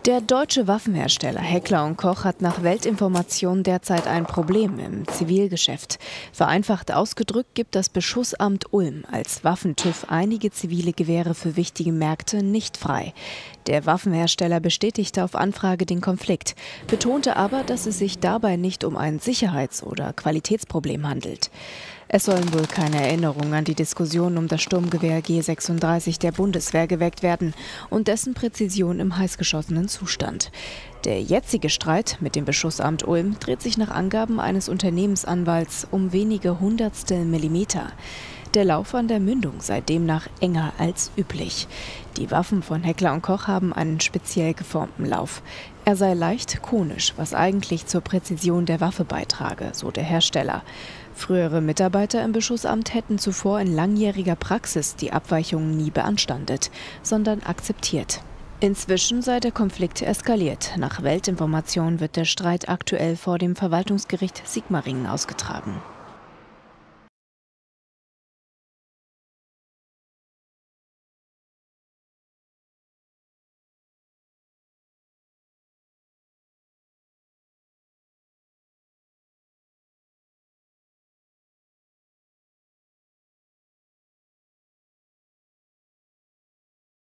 Der deutsche Waffenhersteller Heckler & Koch hat nach Weltinformation derzeit ein Problem im Zivilgeschäft. Vereinfacht ausgedrückt gibt das Beschussamt Ulm als Waffentüv einige zivile Gewehre für wichtige Märkte nicht frei. Der Waffenhersteller bestätigte auf Anfrage den Konflikt, betonte aber, dass es sich dabei nicht um ein Sicherheits- oder Qualitätsproblem handelt. Es sollen wohl keine Erinnerungen an die Diskussion um das Sturmgewehr G36 der Bundeswehr geweckt werden und dessen Präzision im heißgeschossenen Zustand. Der jetzige Streit mit dem Beschussamt Ulm dreht sich nach Angaben eines Unternehmensanwalts um wenige Hundertstel Millimeter. Der Lauf an der Mündung sei demnach enger als üblich. Die Waffen von Heckler & Koch haben einen speziell geformten Lauf. Er sei leicht konisch, was eigentlich zur Präzision der Waffe beitrage, so der Hersteller. Frühere Mitarbeiter im Beschussamt hätten zuvor in langjähriger Praxis die Abweichungen nie beanstandet, sondern akzeptiert. Inzwischen sei der Konflikt eskaliert. Nach Weltinformation wird der Streit aktuell vor dem Verwaltungsgericht Sigmaringen ausgetragen.